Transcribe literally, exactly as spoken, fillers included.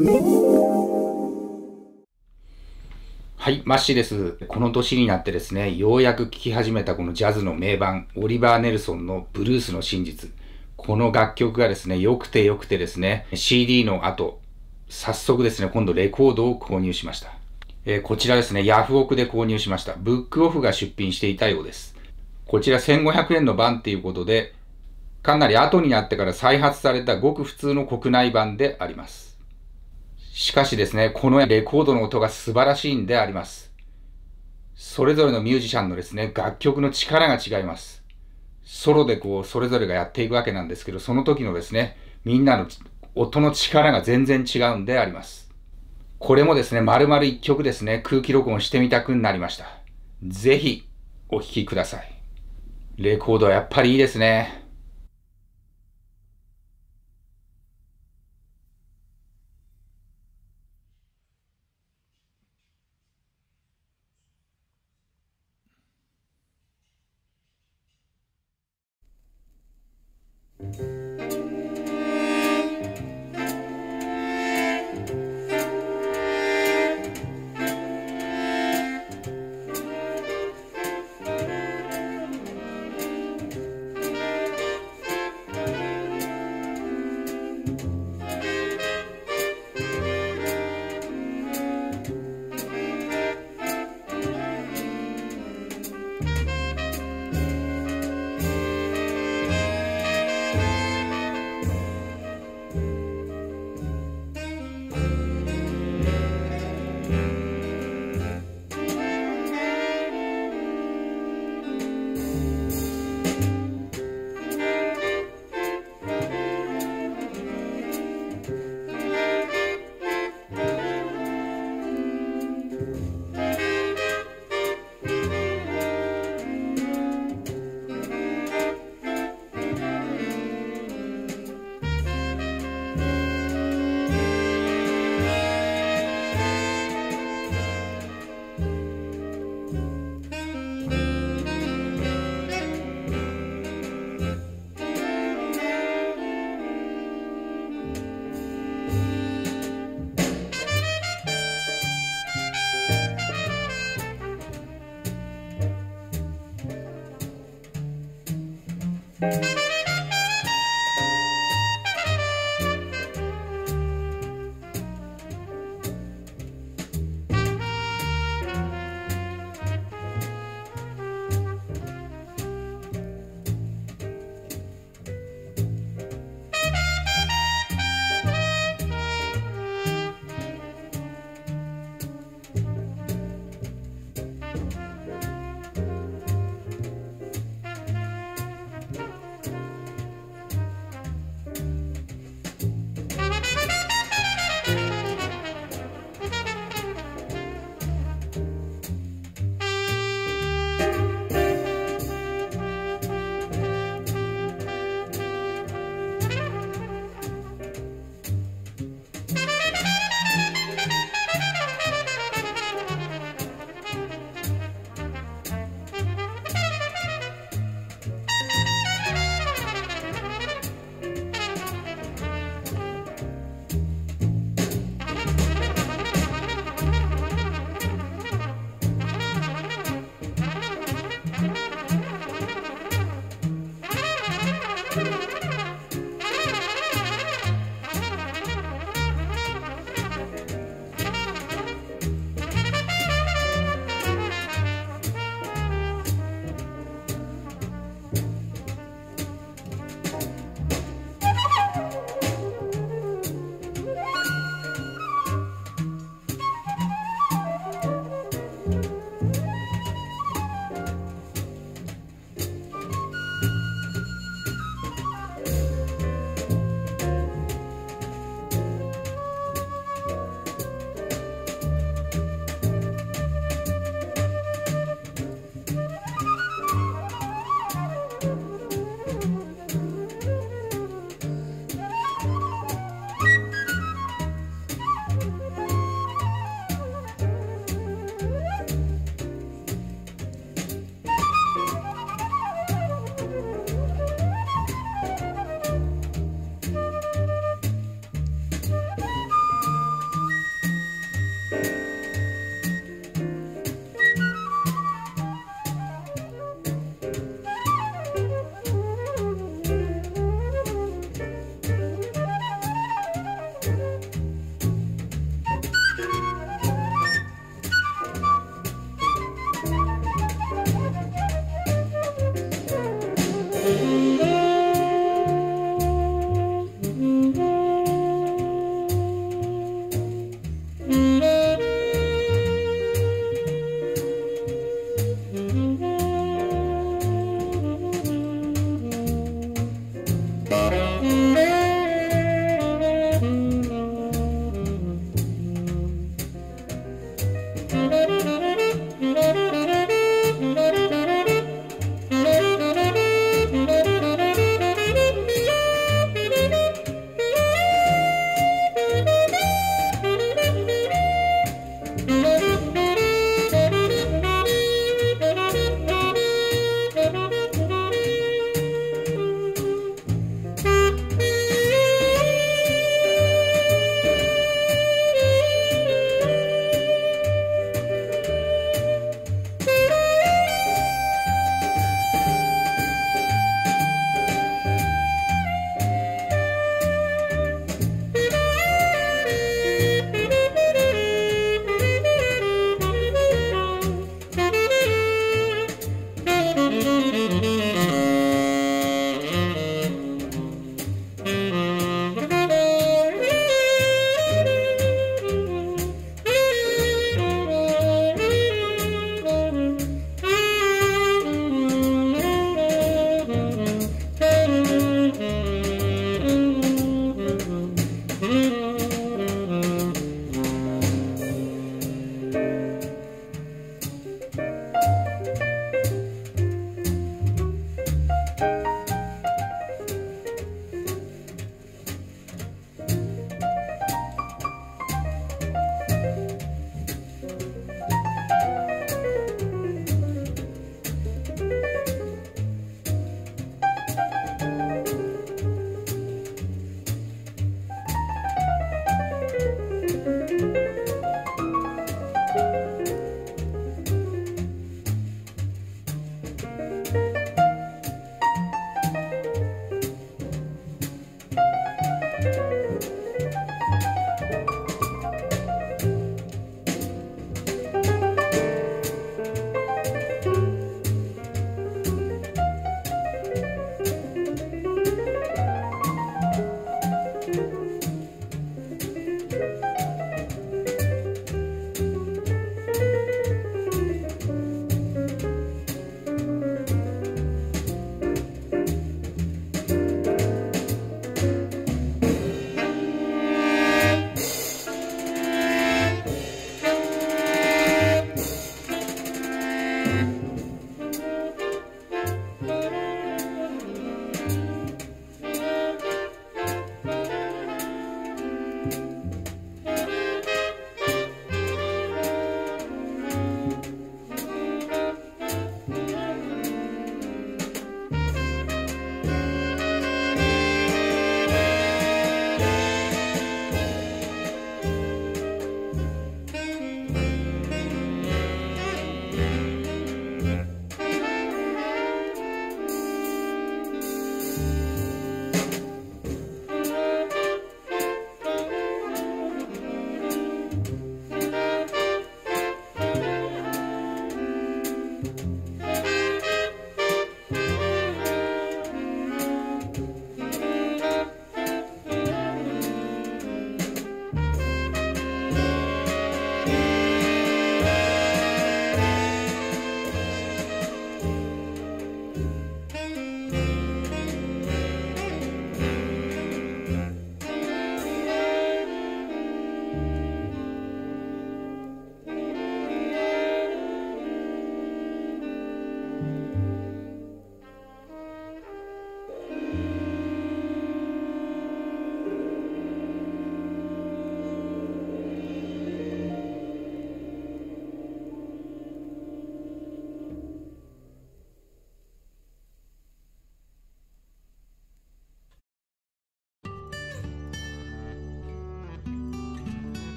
はい、マッシーです。この年になってですね、ようやく聴き始めたこのジャズの名盤、オリバー・ネルソンのブルースの真実。この楽曲がですね、良くて良くてですね、シーディー の後、早速ですね、今度レコードを購入しました。えー、こちらですね、ヤフオクで購入しました。ブックオフが出品していたようです。こちらせんごひゃくえんの版っていうことで、かなり後になってから再発されたごく普通の国内版であります。しかしですね、このレコードの音が素晴らしいんであります。それぞれのミュージシャンのですね、楽曲の力が違います。ソロでこう、それぞれがやっていくわけなんですけど、その時のですね、みんなの音の力が全然違うんであります。これもですね、丸々一曲ですね、空気録音してみたくなりました。ぜひ、お聴きください。レコードはやっぱりいいですね。 you